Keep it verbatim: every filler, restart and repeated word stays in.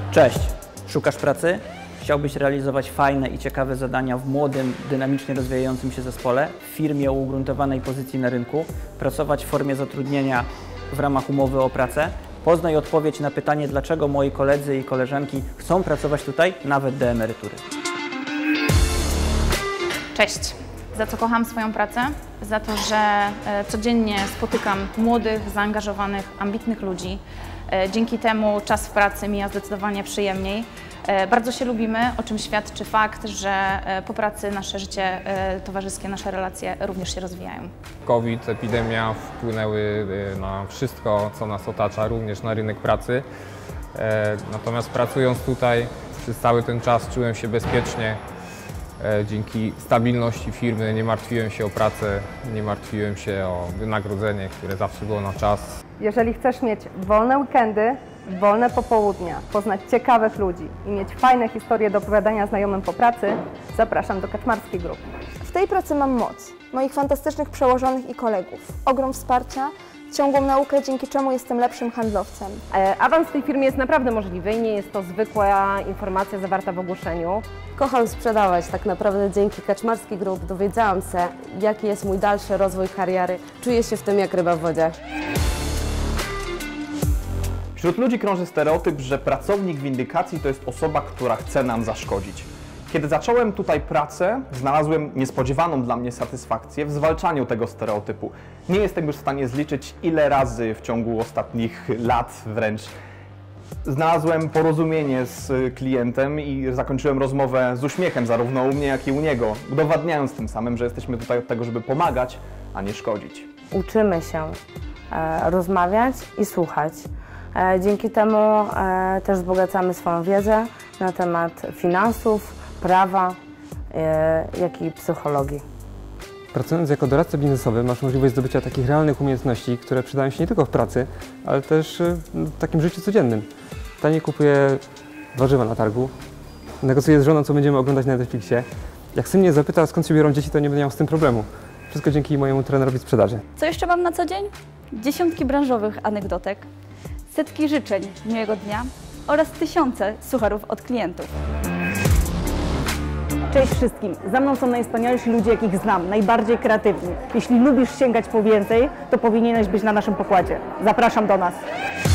Cześć! Szukasz pracy? Chciałbyś realizować fajne i ciekawe zadania w młodym, dynamicznie rozwijającym się zespole, w firmie o ugruntowanej pozycji na rynku, pracować w formie zatrudnienia w ramach umowy o pracę? Poznaj odpowiedź na pytanie, dlaczego moi koledzy i koleżanki chcą pracować tutaj nawet do emerytury. Cześć! Za co kocham swoją pracę? Za to, że codziennie spotykam młodych, zaangażowanych, ambitnych ludzi. Dzięki temu czas w pracy mija zdecydowanie przyjemniej. Bardzo się lubimy, o czym świadczy fakt, że po pracy nasze życie towarzyskie, nasze relacje również się rozwijają. COVID, epidemia wpłynęły na wszystko, co nas otacza, również na rynek pracy. Natomiast pracując tutaj przez cały ten czas czułem się bezpiecznie. Dzięki stabilności firmy nie martwiłem się o pracę, nie martwiłem się o wynagrodzenie, które zawsze było na czas. Jeżeli chcesz mieć wolne weekendy, wolne popołudnia, poznać ciekawych ludzi i mieć fajne historie do opowiadania znajomym po pracy, zapraszam do Kaczmarskiej Group. W tej pracy mam moc, moich fantastycznych przełożonych i kolegów, ogrom wsparcia, ciągłą naukę, dzięki czemu jestem lepszym handlowcem. Awans w tej firmie jest naprawdę możliwy i nie jest to zwykła informacja zawarta w ogłoszeniu. Kocham sprzedawać, tak naprawdę dzięki Kaczmarskiej Group dowiedziałam się, jaki jest mój dalszy rozwój kariery. Czuję się w tym jak ryba w wodzie. Wśród ludzi krąży stereotyp, że pracownik windykacji to jest osoba, która chce nam zaszkodzić. Kiedy zacząłem tutaj pracę, znalazłem niespodziewaną dla mnie satysfakcję w zwalczaniu tego stereotypu. Nie jestem już w stanie zliczyć, ile razy w ciągu ostatnich lat wręcz znalazłem porozumienie z klientem i zakończyłem rozmowę z uśmiechem zarówno u mnie, jak i u niego, udowadniając tym samym, że jesteśmy tutaj od tego, żeby pomagać, a nie szkodzić. Uczymy się e, rozmawiać i słuchać. E, dzięki temu e, też wzbogacamy swoją wiedzę na temat finansów, prawa, e, jak i psychologii. Pracując jako doradca biznesowy masz możliwość zdobycia takich realnych umiejętności, które przydają się nie tylko w pracy, ale też w takim życiu codziennym. Taniej kupuję warzywa na targu, negocjuję z żoną, co będziemy oglądać na Netflixie. Jak syn mnie zapyta, skąd się biorą dzieci, to nie będę miał z tym problemu. Wszystko dzięki mojemu trenerowi sprzedaży. Co jeszcze mam na co dzień? Dziesiątki branżowych anegdotek, setki życzeń miłego dnia oraz tysiące sucharów od klientów. Cześć wszystkim! Za mną są najwspanialsi ludzie, jakich znam, najbardziej kreatywni. Jeśli lubisz sięgać po więcej, to powinieneś być na naszym pokładzie. Zapraszam do nas!